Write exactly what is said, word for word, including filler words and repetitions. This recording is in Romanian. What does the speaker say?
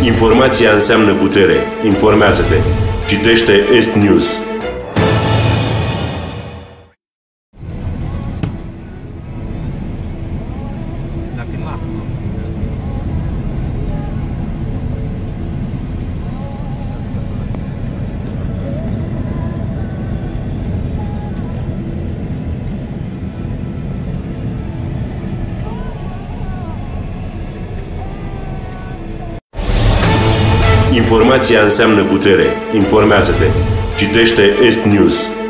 Informația înseamnă putere. Informează-te. Citește Est News. Informația înseamnă putere. Informează-te. Citește Est News.